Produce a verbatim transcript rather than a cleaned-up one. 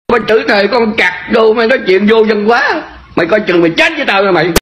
Con chữ này con cặt đồ mày nói chuyện vô dân quá. Mày coi chừng mày chết với tao nha mày.